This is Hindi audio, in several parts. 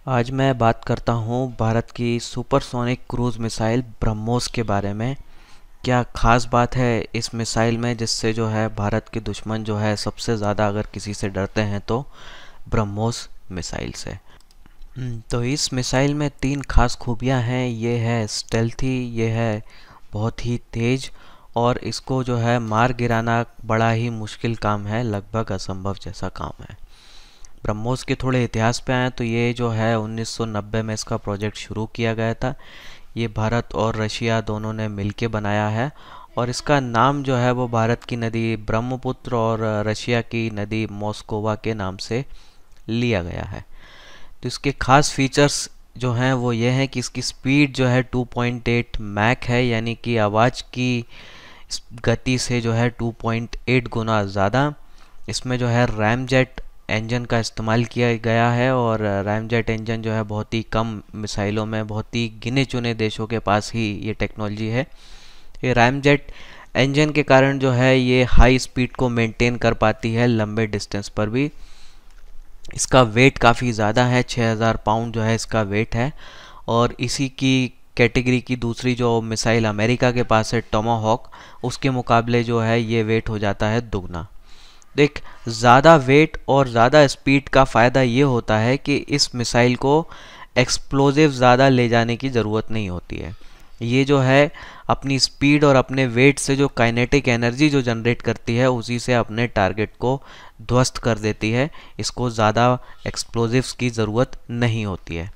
आज मैं बात करता हूँ भारत की सुपरसोनिक क्रूज मिसाइल ब्रह्मोस के बारे में। क्या खास बात है इस मिसाइल में जिससे जो है भारत के दुश्मन जो है सबसे ज़्यादा अगर किसी से डरते हैं तो ब्रह्मोस मिसाइल से। तो इस मिसाइल में तीन खास खूबियाँ हैं। ये है स्टेल्थी, ये है बहुत ही तेज़, और इसको जो है मार गिराना बड़ा ही मुश्किल काम है, लगभग असंभव जैसा काम है। ब्रह्मोस के थोड़े इतिहास पे आए तो ये जो है 1990 में इसका प्रोजेक्ट शुरू किया गया था। ये भारत और रशिया दोनों ने मिलके बनाया है, और इसका नाम जो है वो भारत की नदी ब्रह्मपुत्र और रशिया की नदी मॉस्कोवा के नाम से लिया गया है। तो इसके खास फीचर्स जो हैं वो ये हैं कि इसकी स्पीड जो है 2.8 मैक है, यानी कि आवाज़ की गति से जो है 2.8 गुना ज़्यादा। इसमें जो है रैमजेट इंजन का इस्तेमाल किया गया है, और रैमजेट इंजन जो है बहुत ही कम मिसाइलों में, बहुत ही गिने चुने देशों के पास ही ये टेक्नोलॉजी है। ये रैमजेट इंजन के कारण जो है ये हाई स्पीड को मेंटेन कर पाती है लंबे डिस्टेंस पर भी। इसका वेट काफ़ी ज़्यादा है, 6000 पाउंड जो है इसका वेट है। और इसी की कैटेगरी की दूसरी जो मिसाइल अमेरिका के पास है टोमाहॉक, उसके मुकाबले जो है ये वेट हो जाता है दुगना। देख, ज़्यादा वेट और ज़्यादा स्पीड का फ़ायदा ये होता है कि इस मिसाइल को एक्सप्लोजिव ज़्यादा ले जाने की ज़रूरत नहीं होती है। ये जो है अपनी स्पीड और अपने वेट से जो काइनेटिक एनर्जी जो जनरेट करती है उसी से अपने टारगेट को ध्वस्त कर देती है। इसको ज़्यादा एक्सप्लोजिव्स की ज़रूरत नहीं होती है।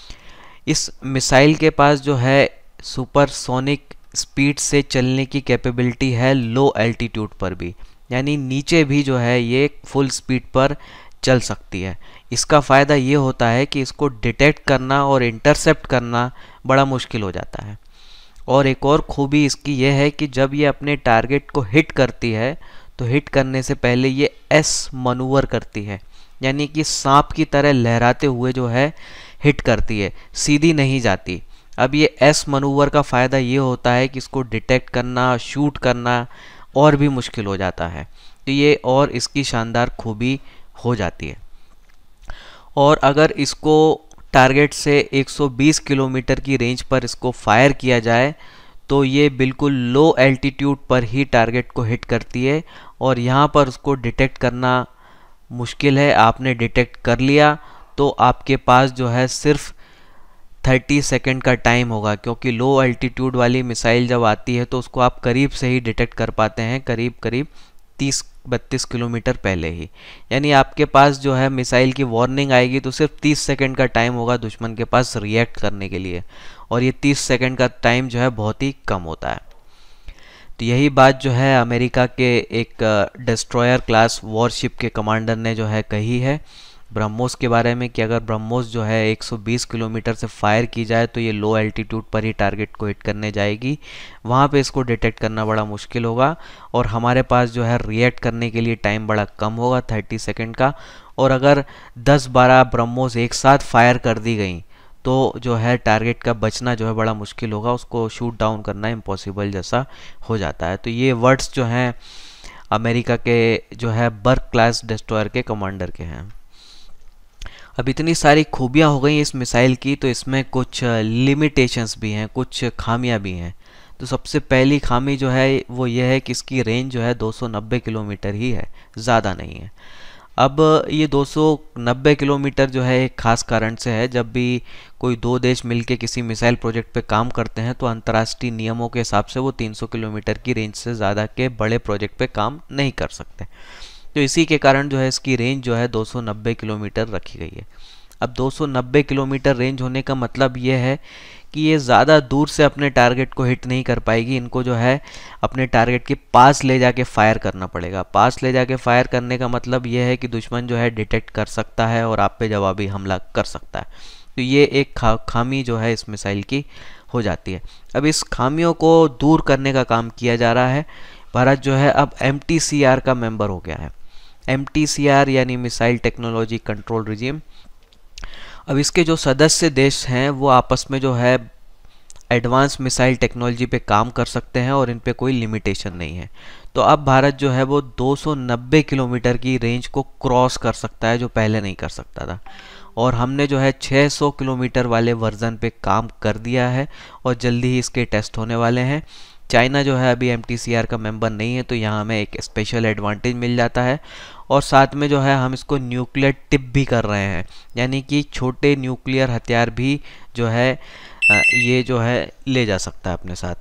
इस मिसाइल के पास जो है सुपरसोनिक स्पीड से चलने की कैपेबिलिटी है लो एल्टीट्यूड पर भी, यानी नीचे भी जो है ये फुल स्पीड पर चल सकती है। इसका फ़ायदा ये होता है कि इसको डिटेक्ट करना और इंटरसेप्ट करना बड़ा मुश्किल हो जाता है। और एक और खूबी इसकी यह है कि जब ये अपने टारगेट को हिट करती है तो हिट करने से पहले ये एस मनूवर करती है, यानी कि सांप की तरह लहराते हुए जो है हिट करती है, सीधी नहीं जाती। अब ये एस मनूवर का फ़ायदा ये होता है कि इसको डिटेक्ट करना, शूट करना और भी मुश्किल हो जाता है। तो ये और इसकी शानदार खूबी हो जाती है। और अगर इसको टारगेट से 120 किलोमीटर की रेंज पर इसको फायर किया जाए तो ये बिल्कुल लो एल्टीट्यूड पर ही टारगेट को हिट करती है, और यहाँ पर उसको डिटेक्ट करना मुश्किल है। आपने डिटेक्ट कर लिया तो आपके पास जो है सिर्फ 30 सेकेंड का टाइम होगा, क्योंकि लो एल्टीट्यूड वाली मिसाइल जब आती है तो उसको आप करीब से ही डिटेक्ट कर पाते हैं, करीब करीब 30-32 किलोमीटर पहले ही। यानी आपके पास जो है मिसाइल की वार्निंग आएगी तो सिर्फ 30 सेकेंड का टाइम होगा दुश्मन के पास रिएक्ट करने के लिए, और ये 30 सेकेंड का टाइम जो है बहुत ही कम होता है। तो यही बात जो है अमेरिका के एक डिस्ट्रॉयर क्लास वॉरशिप के कमांडर ने जो है कही है ब्रह्मोस के बारे में, कि अगर ब्रह्मोस जो है 120 किलोमीटर से फायर की जाए तो ये लो एल्टीट्यूड पर ही टारगेट को हिट करने जाएगी। वहाँ पे इसको डिटेक्ट करना बड़ा मुश्किल होगा, और हमारे पास जो है रिएक्ट करने के लिए टाइम बड़ा कम होगा, 30 सेकेंड का। और अगर 10-12 ब्रह्मोस एक साथ फायर कर दी गई तो जो है टारगेट का बचना जो है बड़ा मुश्किल होगा, उसको शूट डाउन करना इम्पॉसिबल जैसा हो जाता है। तो ये वर्ड्स जो हैं अमेरिका के जो है बर्क क्लास डिस्ट्रॉयर के कमांडर के हैं। अब इतनी सारी खूबियाँ हो गई इस मिसाइल की, तो इसमें कुछ लिमिटेशंस भी हैं, कुछ खामियां भी हैं। तो सबसे पहली खामी जो है वो ये है कि इसकी रेंज जो है 290 किलोमीटर ही है, ज़्यादा नहीं है। अब ये 290 किलोमीटर जो है एक खास कारण से है। जब भी कोई दो देश मिलके किसी मिसाइल प्रोजेक्ट पे काम करते हैं तो अंतर्राष्ट्रीय नियमों के हिसाब से वो 300 किलोमीटर की रेंज से ज़्यादा के बड़े प्रोजेक्ट पे काम नहीं कर सकते। तो इसी के कारण जो है इसकी रेंज जो है 290 किलोमीटर रखी गई है। अब 290 किलोमीटर रेंज होने का मतलब ये है कि ये ज़्यादा दूर से अपने टारगेट को हिट नहीं कर पाएगी। इनको जो है अपने टारगेट के पास ले जाके फायर करना पड़ेगा। पास ले जाके फायर करने का मतलब ये है कि दुश्मन जो है डिटेक्ट कर सकता है और आप पे जवाबी हमला कर सकता है। तो ये एक खामी जो है इस मिसाइल की हो जाती है। अब इस खामियों को दूर करने का काम किया जा रहा है। भारत जो है अब MTCR का मेंबर हो गया है। MTCR यानी मिसाइल टेक्नोलॉजी कंट्रोल रिजीम। अब इसके जो सदस्य देश हैं वो आपस में जो है एडवांस मिसाइल टेक्नोलॉजी पे काम कर सकते हैं और इन पे कोई लिमिटेशन नहीं है। तो अब भारत जो है वो 290 किलोमीटर की रेंज को क्रॉस कर सकता है, जो पहले नहीं कर सकता था। और हमने जो है 600 किलोमीटर वाले वर्जन पे काम कर दिया है और जल्दी ही इसके टेस्ट होने वाले हैं। चाइना जो है अभी MTCR का मेंबर नहीं है, तो यहाँ हमें एक स्पेशल एडवांटेज मिल जाता है। और साथ में जो है हम इसको न्यूक्लियर टिप भी कर रहे हैं, यानी कि छोटे न्यूक्लियर हथियार भी जो है ये जो है ले जा सकता है अपने साथ।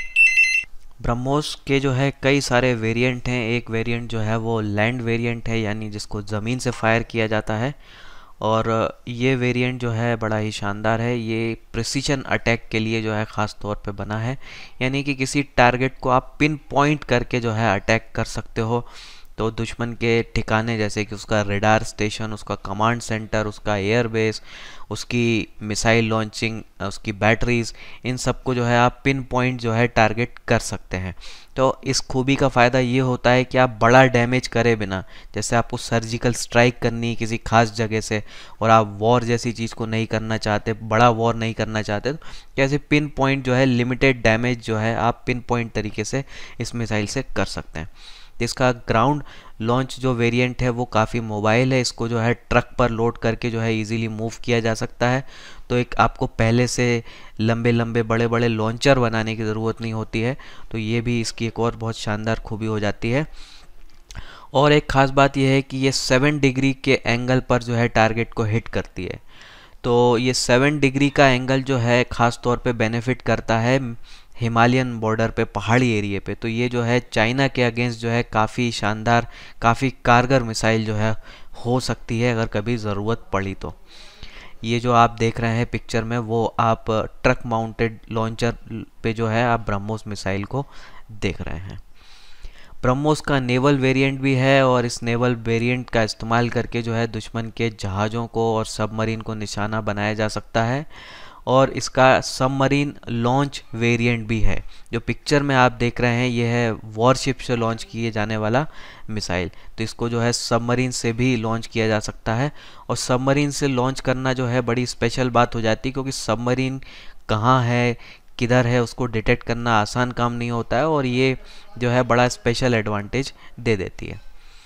ब्रह्मोस के जो है कई सारे वेरिएंट हैं। एक वेरिएंट जो है वो लैंड वेरिएंट है, यानी जिसको ज़मीन से फायर किया जाता है। और ये वेरिएंट जो है बड़ा ही शानदार है। ये प्रिसीजन अटैक के लिए जो है ख़ास तौर पे बना है, यानी कि किसी टारगेट को आप पिन पॉइंट करके जो है अटैक कर सकते हो। तो दुश्मन के ठिकाने जैसे कि उसका रेडार स्टेशन, उसका कमांड सेंटर, उसका एयरबेस, उसकी मिसाइल लॉन्चिंग, उसकी बैटरीज, इन सब को जो है आप पिन पॉइंट जो है टारगेट कर सकते हैं। तो इस खूबी का फ़ायदा ये होता है कि आप बड़ा डैमेज करे बिना, जैसे आपको सर्जिकल स्ट्राइक करनी है किसी खास जगह से और आप वॉर जैसी चीज़ को नहीं करना चाहते, बड़ा वॉर नहीं करना चाहते, तो कैसे पिन पॉइंट जो है लिमिटेड डैमेज जो है आप पिन पॉइंट तरीके से इस मिसाइल से कर सकते हैं। इसका ग्राउंड लॉन्च जो वेरिएंट है वो काफ़ी मोबाइल है। इसको जो है ट्रक पर लोड करके जो है इजीली मूव किया जा सकता है। तो एक आपको पहले से लंबे लंबे बड़े बड़े लॉन्चर बनाने की ज़रूरत नहीं होती है। तो ये भी इसकी एक और बहुत शानदार खूबी हो जाती है। और एक ख़ास बात यह है कि ये 7 डिग्री के एंगल पर जो है टारगेट को हिट करती है। तो ये 7 डिग्री का एंगल जो है ख़ास तौर पे बेनिफिट करता है हिमालयन बॉर्डर पे, पहाड़ी एरिया पे। तो ये जो है चाइना के अगेंस्ट जो है काफ़ी शानदार, काफ़ी कारगर मिसाइल जो है हो सकती है अगर कभी ज़रूरत पड़ी तो। ये जो आप देख रहे हैं पिक्चर में वो आप ट्रक माउंटेड लॉन्चर पे जो है आप ब्रह्मोस मिसाइल को देख रहे हैं। ब्रह्मोस का नेवल वेरिएंट भी है और इस नेवल वेरिएंट का इस्तेमाल करके जो है दुश्मन के जहाज़ों को और सबमरीन को निशाना बनाया जा सकता है। और इसका सबमरीन लॉन्च वेरिएंट भी है। जो पिक्चर में आप देख रहे हैं ये है वॉरशिप से लॉन्च किए जाने वाला मिसाइल। तो इसको जो है सबमरीन से भी लॉन्च किया जा सकता है। और सबमरीन से लॉन्च करना जो है बड़ी स्पेशल बात हो जाती है, क्योंकि सबमरीन कहाँ है, किधर है, उसको डिटेक्ट करना आसान काम नहीं होता है। और ये जो है बड़ा स्पेशल एडवांटेज दे देती है।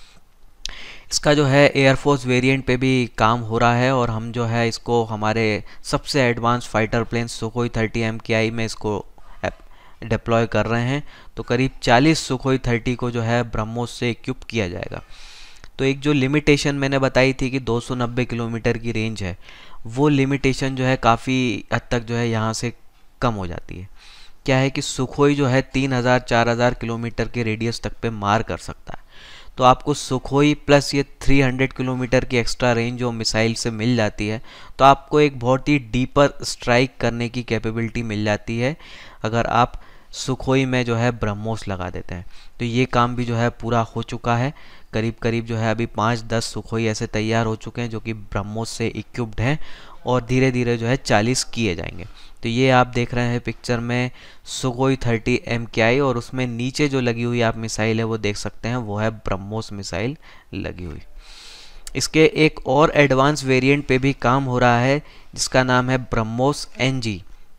इसका जो है एयरफोर्स वेरिएंट पे भी काम हो रहा है और हम जो है इसको हमारे सबसे advance fighter plane Sukhoi 30 MKI में इसको डिप्लॉय कर रहे हैं। तो करीब 40 सुखोई 30 को जो है ब्रह्मोस से इक्विप किया जाएगा। तो एक जो लिमिटेशन मैंने बताई थी कि 290 किलोमीटर की रेंज है, वो लिमिटेशन जो है काफ़ी हद तक जो है यहाँ से कम हो जाती है। क्या है कि सुखोई जो है 3000-4000 किलोमीटर के रेडियस तक पे मार कर सकता है। तो आपको सुखोई प्लस ये 300 किलोमीटर की एक्स्ट्रा रेंज जो मिसाइल से मिल जाती है, तो आपको एक बहुत ही डीपर स्ट्राइक करने की कैपेबिलिटी मिल जाती है अगर आप सुखोई में जो है ब्रह्मोस लगा देते हैं। तो ये काम भी जो है पूरा हो चुका है। करीब करीब जो है अभी 5-10 सुखोई ऐसे तैयार हो चुके हैं जो कि ब्रह्मोस से इक्विप्ड हैं और धीरे धीरे जो है 40 किए जाएंगे। तो ये आप देख रहे हैं पिक्चर में सुखोई 30 MKI और उसमें नीचे जो लगी हुई आप मिसाइल है वो देख सकते हैं, वो है ब्रह्मोस मिसाइल लगी हुई। इसके एक और एडवांस वेरिएंट पे भी काम हो रहा है जिसका नाम है ब्रह्मोस NG।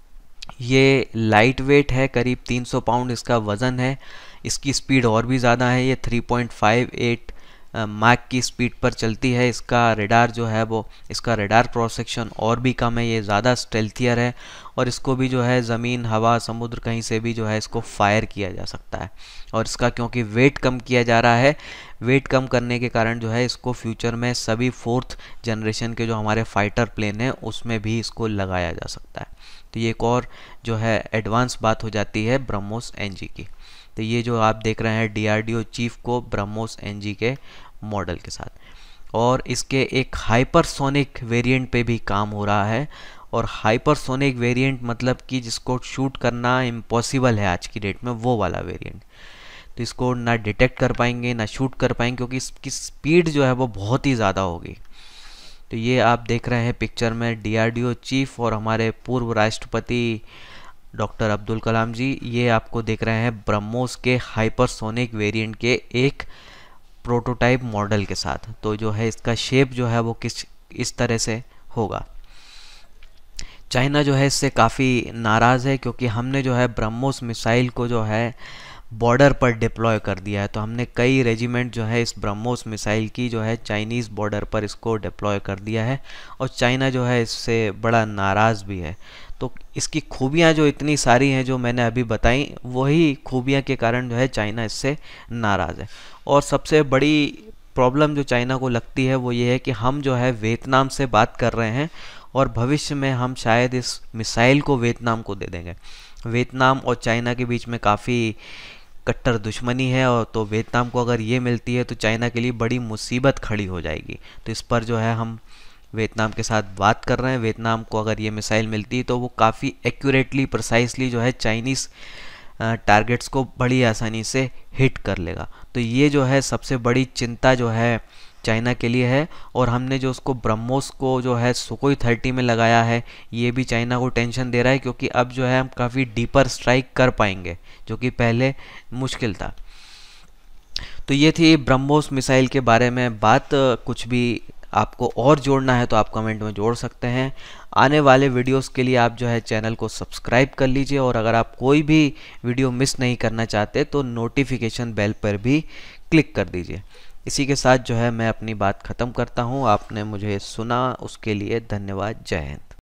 ये लाइट वेट है, करीब 300 पाउंड इसका वज़न है। इसकी स्पीड और भी ज़्यादा है, ये 3.58 माक की स्पीड पर चलती है। इसका रेडार जो है वो, इसका रेडार क्रॉस सेक्शन और भी कम है, ये ज़्यादा स्टेल्थियर है और इसको भी जो है ज़मीन, हवा, समुद्र कहीं से भी जो है इसको फायर किया जा सकता है। और इसका क्योंकि वेट कम किया जा रहा है, वेट कम करने के कारण जो है इसको फ्यूचर में सभी 4th जनरेशन के जो हमारे फाइटर प्लेन हैं उसमें भी इसको लगाया जा सकता है। तो ये एक और जो है एडवांस बात हो जाती है ब्रह्मोस NG की। तो ये जो आप देख रहे हैं DRDO चीफ को ब्रह्मोस NG के मॉडल के साथ। और इसके एक हाइपरसोनिक वेरिएंट पे भी काम हो रहा है। और हाइपरसोनिक वेरिएंट मतलब कि जिसको शूट करना इम्पॉसिबल है आज की डेट में, वो वाला वेरिएंट। तो इसको ना डिटेक्ट कर पाएंगे ना शूट कर पाएंगे, क्योंकि इसकी स्पीड जो है वो बहुत ही ज़्यादा होगी। तो ये आप देख रहे हैं पिक्चर में DRDO चीफ और हमारे पूर्व राष्ट्रपति डॉक्टर अब्दुल कलाम जी, ये आपको देख रहे हैं ब्रह्मोस के हाइपरसोनिक वेरिएंट के एक प्रोटोटाइप मॉडल के साथ। तो जो है इसका शेप जो है वो इस तरह से होगा। चाइना जो है इससे काफ़ी नाराज़ है, क्योंकि हमने जो है ब्रह्मोस मिसाइल को जो है बॉर्डर पर डिप्लॉय कर दिया है। तो हमने कई रेजिमेंट जो है इस ब्रह्मोस मिसाइल की जो है चाइनीज़ बॉर्डर पर इसको डिप्लॉय कर दिया है, और चाइना जो है इससे बड़ा नाराज़ भी है। तो इसकी खूबियाँ जो इतनी सारी हैं जो मैंने अभी बताई, वही खूबियाँ के कारण जो है चाइना इससे नाराज़ है। और सबसे बड़ी प्रॉब्लम जो चाइना को लगती है वो ये है कि हम जो है वियतनाम से बात कर रहे हैं, और भविष्य में हम शायद इस मिसाइल को वियतनाम को दे देंगे। वियतनाम और चाइना के बीच में काफ़ी कट्टर दुश्मनी है, और तो वियतनाम को अगर ये मिलती है तो चाइना के लिए बड़ी मुसीबत खड़ी हो जाएगी। तो इस पर जो है हम वियतनाम के साथ बात कर रहे हैं। वियतनाम को अगर ये मिसाइल मिलती है तो वो काफ़ी एक्यूरेटली प्रिसाइसली जो है चाइनीज़ टारगेट्स को बड़ी आसानी से हिट कर लेगा। तो ये जो है सबसे बड़ी चिंता जो है चाइना के लिए है। और हमने जो उसको ब्रह्मोस को जो है सुकोई 30 में लगाया है, ये भी चाइना को टेंशन दे रहा है, क्योंकि अब जो है हम काफ़ी डीपर स्ट्राइक कर पाएंगे, जो कि पहले मुश्किल था। तो ये थी ब्रह्मोस मिसाइल के बारे में बात। कुछ भी आपको और जोड़ना है तो आप कमेंट में जोड़ सकते हैं। आने वाले वीडियोस के लिए आप जो है चैनल को सब्सक्राइब कर लीजिए, और अगर आप कोई भी वीडियो मिस नहीं करना चाहते तो नोटिफिकेशन बेल पर भी क्लिक कर दीजिए। इसी के साथ जो है मैं अपनी बात ख़त्म करता हूँ। आपने मुझे सुना उसके लिए धन्यवाद। जय हिंद।